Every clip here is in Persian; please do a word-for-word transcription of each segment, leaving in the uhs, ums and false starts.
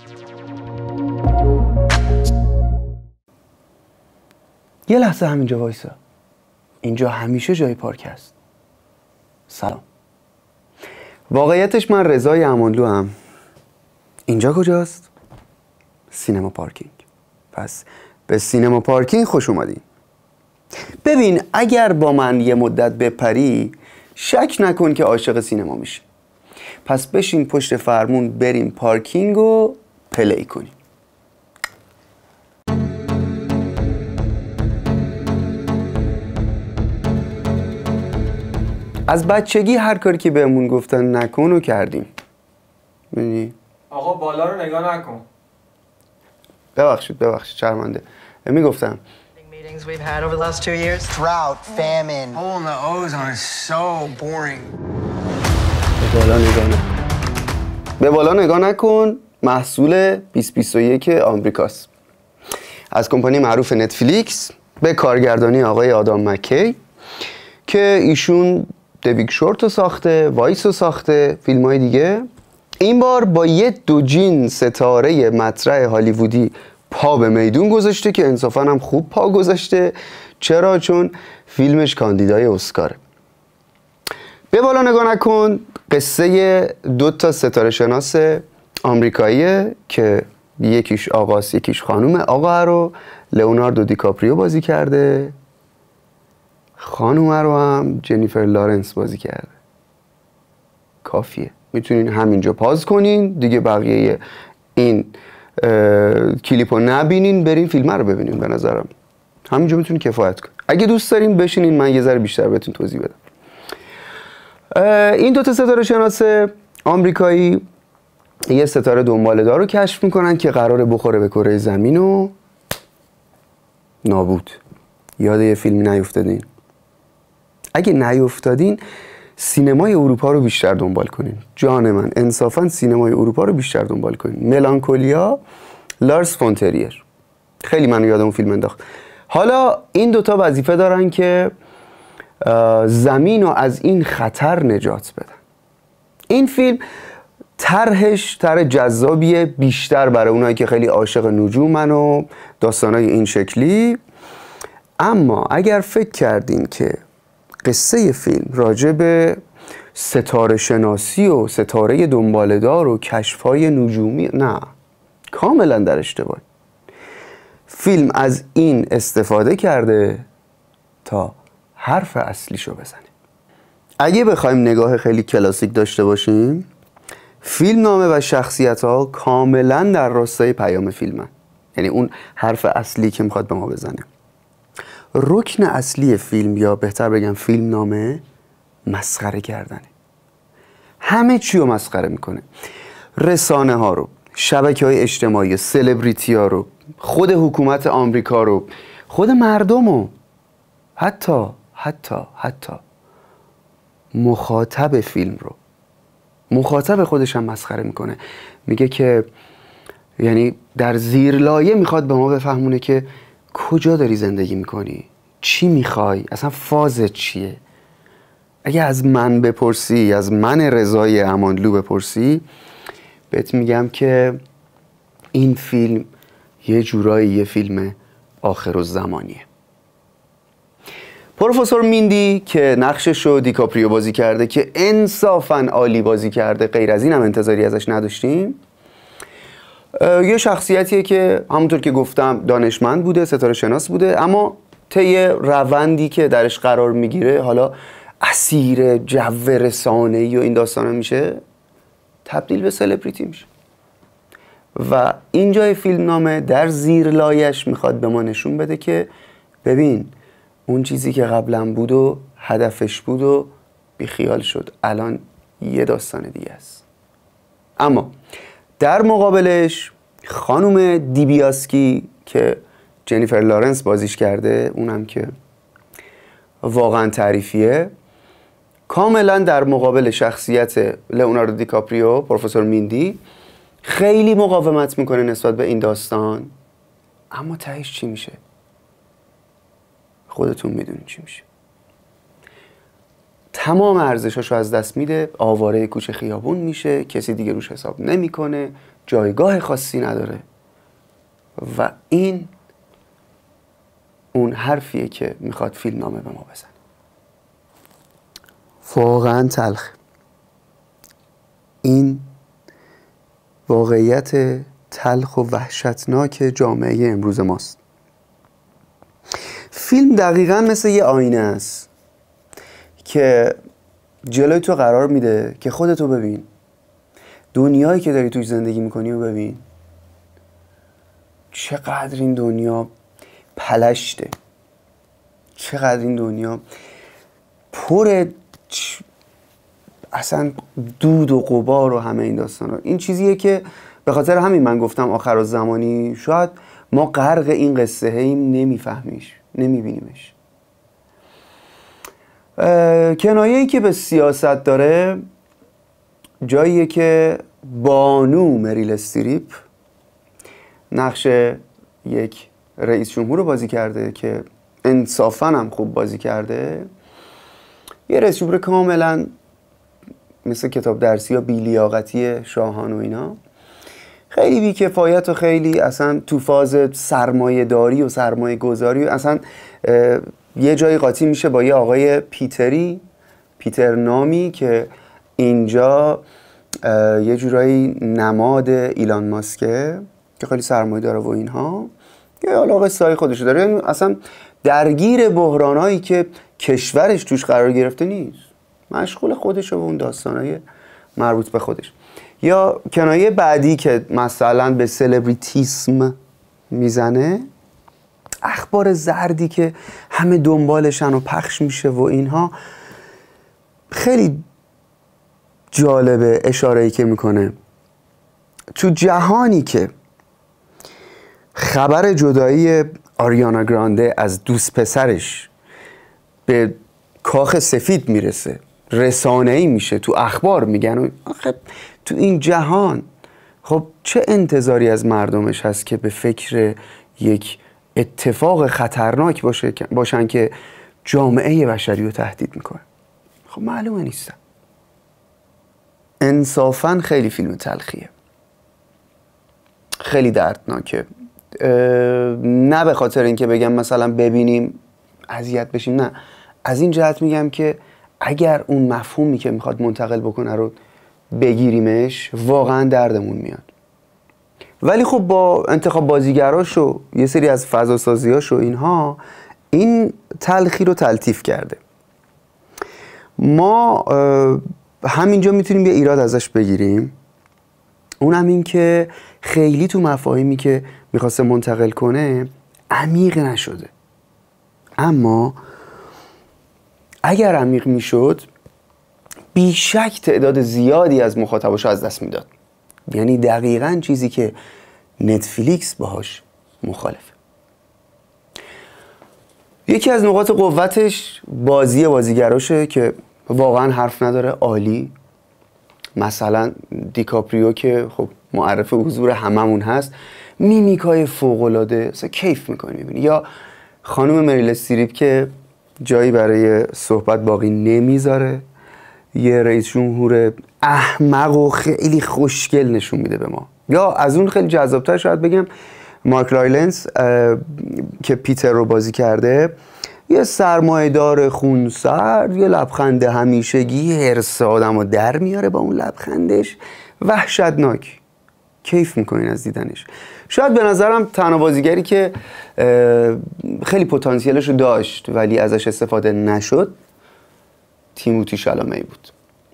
یه لحظه همینجا وایسا. اینجا همیشه جای پارک هست. سلام. واقعیتش من رضای امانلو هم. اینجا کجاست؟ سینما پارکینگ. پس به سینما پارکینگ خوش اومدین. ببین اگر با من یه مدت بپری شک نکن که عاشق سینما میشی. پس بشین پشت فرمون بریم پارکینگ و پلی کنیم. از بچگی هر کاری که بهمون گفتن نکن و کردیم. ببینی؟ آقا بالا رو نگاه نکن. ببخشید ببخشید شرمنده. میگفتم Meetings we've had over the last two years. Drought, famine. Hole in the ozone is so boring. به بالا نگاه نکن. به بالا نگاه نکن محصول بیست بیست و یک آمریکاست. از کمپانی معروف نتفلیکس به کارگردانی آقای آدام مکی که ایشون دویگ شورت رو ساخته، وایس رو ساخته، فیلم های دیگه. این بار با یه دوجین ستاره مطرح هالیوودی پا به میدون گذاشته که انصافا هم خوب پا گذاشته. چرا؟ چون فیلمش کاندیدای اسکاره. به بالا نگاه نکن قصه دو تا ستاره شناس آمریکاییه که یکیش آقاست یکیش خانومه. آقا رو لئوناردو دیکاپریو بازی کرده، خانومه رو هم جنیفر لارنس بازی کرده. کافیه. میتونین همینجا پاز کنین دیگه، بقیه این کلیپ رو نبینین، برین فیلم رو ببینین. به نظرم همینجا میتونین کفایت کن. اگه دوست دارین بشینین من یه ذره بیشتر بهتون توضیح بدم. این دوتا ستاره شناس آمریکایی یه ستاره دنباله‌دار رو کشف میکنن که قراره بخوره به کره زمین و نابود. یاد یه فیلمی نیفتادین؟ اگه نیفتادین سینمای اروپا رو بیشتر دنبال کنین. جان من انصافا سینمای اروپا رو بیشتر دنبال کنین. ملانکولیا، لارس فون تریر. خیلی منو یاد اون فیلم انداخت. حالا این دوتا وظیفه دارن که زمین رو از این خطر نجات بدن. این فیلم طرحش طرح جذابیه بیشتر برای اونایی که خیلی عاشق نجومن و داستانای این شکلی. اما اگر فکر کردین که قصه فیلم راجع به ستاره شناسی و ستاره دنباله‌دار و کشف‌های نجومی، نه، کاملا در اشتباه. فیلم از این استفاده کرده تا حرف اصلیشو بزنه. اگه بخوایم نگاه خیلی کلاسیک داشته باشیم، فیلم نامه و شخصیت ها کاملا در راستای پیام فیلمن. یعنی اون حرف اصلی که میخواد به ما بزنه. رکن اصلی فیلم، یا بهتر بگم فیلم نامه، مسخره کردنه. همه چی رو مسخره میکنه. رسانه ها رو، شبکه های اجتماعی، سلبریتی ها رو، خود حکومت آمریکا رو، خود مردم رو، حتی حتی حتی مخاطب فیلم رو، مخاطب خودش هم مسخره میکنه. میگه که یعنی در زیر لایه میخواد به ما بفهمونه که کجا داری زندگی میکنی، چی میخوای، اصلا فازت چیه. اگه از من بپرسی، از من رضای امانلو بپرسی، بهت میگم که این فیلم یه جورایی یه فیلم آخرالزمانیه. پروفسور میندی که نقشش رو دیکاپریو بازی کرده که انصافاً عالی بازی کرده، غیر از این هم انتظاری ازش نداشتیم. یه شخصیتیه که همونطور که گفتم دانشمند بوده، ستاره شناس بوده، اما طی روندی که درش قرار میگیره، حالا اسیر جو رسانه‌ای و این داستانا میشه، تبدیل به سلبریتی میشه. و اینجای فیلم نامه در زیر لایش میخواد به ما نشون بده که ببین اون چیزی که قبلا بود و هدفش بود و بیخیال شد، الان یه داستان دیگه است. اما در مقابلش خانم دیبیاسکی که جنیفر لارنس بازیش کرده، اونم که واقعا تعریفیه، کاملا در مقابل شخصیت لئوناردو دیکاپریو، پروفسور میندی، خیلی مقاومت میکنه نسبت به این داستان. اما تهش چی میشه؟ خودتون میدونین چی میشه. تمام ارزشاشو از دست میده، آواره کوچه خیابون میشه، کسی دیگه روش حساب نمیکنه، جایگاه خاصی نداره و این اون حرفیه که میخواد فیلم نامه به ما بزنه. واقعا تلخ. این واقعیت تلخ و وحشتناک جامعه امروز ماست. فیلم دقیقا مثل یه آینه است که جلوی تو قرار میده که خودتو ببین، دنیایی که داری توش زندگی میکنی و ببین چقدر این دنیا پلشته، چقدر این دنیا پر چ... اصلا دود و غبار و همه این داستان ها. این چیزیه که به خاطر همین من گفتم آخرالزمانی شاید ما غرق این قصه هیم، نمیفهمیش، نمیبینیمش. کنایه‌ای که به سیاست داره جاییه که بانو مریل استریپ نقش یک رئیس جمهور رو بازی کرده که انصافاً هم خوب بازی کرده. یه رئیس جمهور کاملا مثل کتاب درسی یا بی‌لیاقتی شاهان و اینا، خیلی بی‌کفایت و خیلی اصلا تو فاز سرمایه داری و سرمایه گذاری و اصلا یه جایی قاطی میشه با یه آقای پیتری پیتر نامی که اینجا یه جورایی نماد ایلان ماسکه که خیلی سرمایه داره و اینها، یه حالا قصه‌های خودش داره، یعنی اصلا درگیر بحرانایی که کشورش توش قرار گرفته نیست، مشغول خودشه و اون داستانای مربوط به خودش. یا کنایه بعدی که مثلا به سلبریتیسم میزنه، اخبار زردی که همه دنبالشن و پخش میشه و اینها، خیلی جالبه اشاره‌ای که میکنه تو جهانی که خبر جدایی آریانا گرانده از دوست پسرش به کاخ سفید میرسه، رسانه‌ای میشه، تو اخبار میگن، آخه تو این جهان خب چه انتظاری از مردمش هست که به فکر یک اتفاق خطرناک باشه باشن که جامعه بشری رو تهدید میکنه؟ خب معلومه نیستن. انصافاً خیلی فیلم تلخیه، خیلی دردناکه. نه به خاطر اینکه بگم مثلا ببینیم اذیت بشیم، نه، از این جهت میگم که اگر اون مفهومی که میخواد منتقل بکنه رو بگیریمش واقعا دردمون میاد. ولی خب با انتخاب بازیگراش و یه سری از فضاسازیاش و اینها این تلخی رو تلطیف کرده. ما همینجا میتونیم یه ایراد ازش بگیریم، اونم این که خیلی تو مفاهیمی که میخواسته منتقل کنه عمیق نشده. اما اگر عمیق میشد بیشک تعداد زیادی از مخاطباش از دست میداد. یعنی دقیقاً چیزی که نتفلیکس باهاش مخالفه. یکی از نقاط قوتش بازی بازیگراشه که واقعا حرف نداره، عالی. مثلا دیکاپریو که خب معرف حضور هممون هست، میمیکای فوق‌العاده، اصلا کیف میکنی میبینی. یا خانم مریل استریپ که جایی برای صحبت باقی نمیذاره، یه رئیس جمهور احمق و خیلی خوشگل نشون میده به ما. یا از اون خیلی جذابتر شاید بگم مارک رایلنز که پیتر رو بازی کرده، یه سرمایه‌دار خونسرد، یه لبخند همیشگی، هرس آدمو در میاره با اون لبخندش، وحشتناک. کیف میکنین از دیدنش. شاید به نظرم تنها بازیگری که خیلی پتانسیلش رو داشت ولی ازش استفاده نشد تیموتی شالامه بود.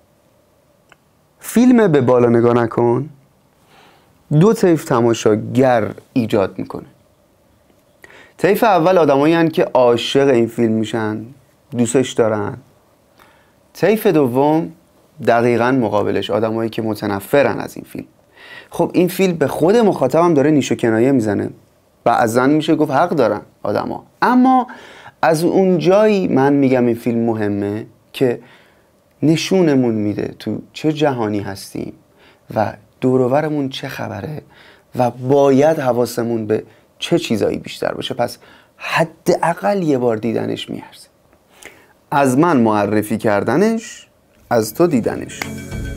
فیلم به بالا نگاه نکن دو طیف تماشاگر ایجاد میکنه. طیف اول آدمایی هستند که عاشق این فیلم میشن، دوستش دارن. طیف دوم دقیقاً مقابلش، آدمایی که متنفرن از این فیلم. خب این فیلم به خود مخاطبم داره نیش و کنایه میزنه. بعضن میشه گفت حق دارن آدما. اما از اون جایی من میگم این فیلم مهمه که نشونمون میده تو چه جهانی هستیم و دور و برمون چه خبره و باید حواسمون به چه چیزایی بیشتر باشه. پس حداقل یه بار دیدنش میارزه. از من معرفی کردنش، از تو دیدنش.